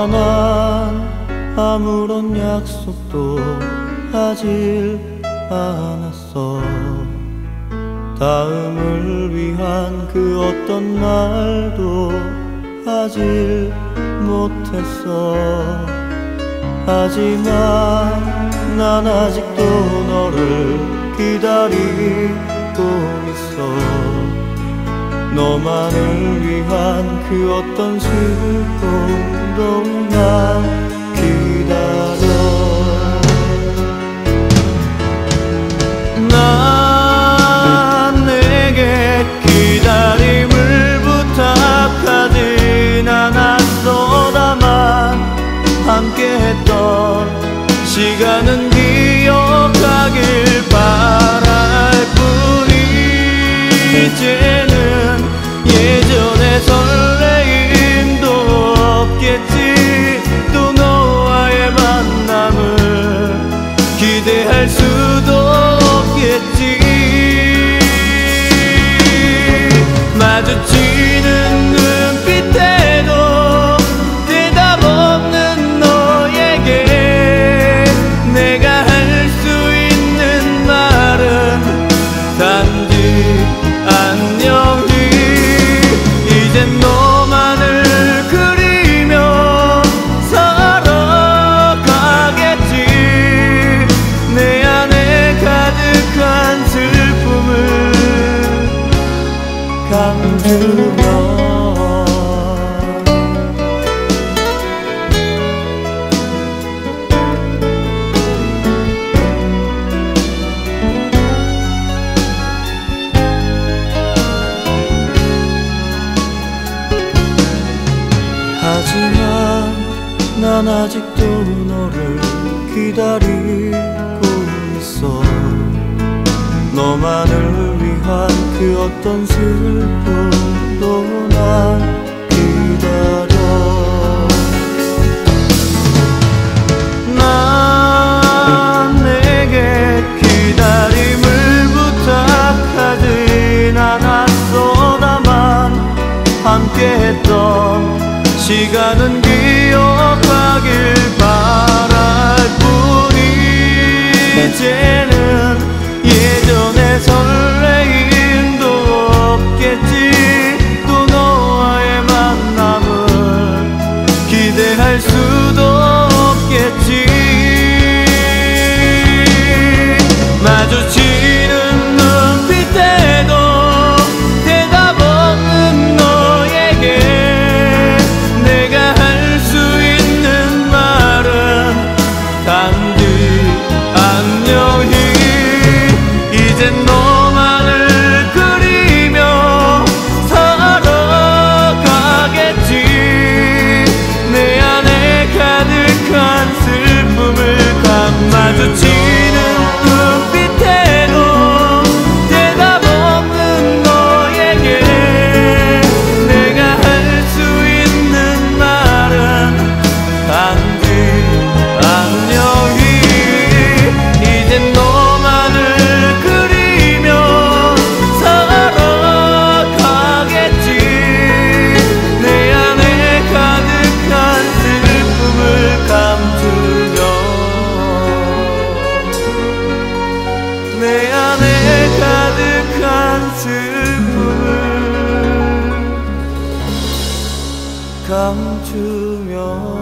난 아무런 약속도 하질 않았어. 다음을 위한 그 어떤 말도 하질 못했어. 하지만 난 아직도 너를 기다리고 있어. 너만을 위한 그 어떤 슬픔도 난 기다려. 난 내게 기다림을 부탁하진 않았어. 다만 함께했던 시간은 기억하길 바랄 뿐. 이제는 예전의 설레임도 없겠지. 또 너와의 만남을 기대할 수도 없겠지. 마주치는 눈빛에도 대답 없는 너에게 내가 할 수 있는 말은 단지 안녕히. 이젠 너만을 그리며 살아가겠지. 내 안에 가득한 슬픔을 감추며. 하지만 난 아직도 너를 기다리고 있어. 너만을 위한 그 어떤 슬픔도 난 기다려. 난 내게 기다림을 부탁하진 않았어. 다만 함께했던 시간은 기억하길 바랄 뿐. 이제는 예전의 설레임도 없겠지. 또 너와의 만남을 기대할 수도 없겠지. 마주치는 눈빛에도 대답 없는 너에게 내가 할 수 있는 말은 단지 안녕히. 이젠 너만을 그리며 살아가겠지. 내 안에 가득한 슬픔을 마주치는 눈빛에도 대답 없는 너에게 내가 할 수 있는 말은 단지 안녕히. 이젠 너만을 그리며 살아가겠지. 내 안에 가득한 슬픔을 감추며. 내 안에 가득한 슬픔을 감추며.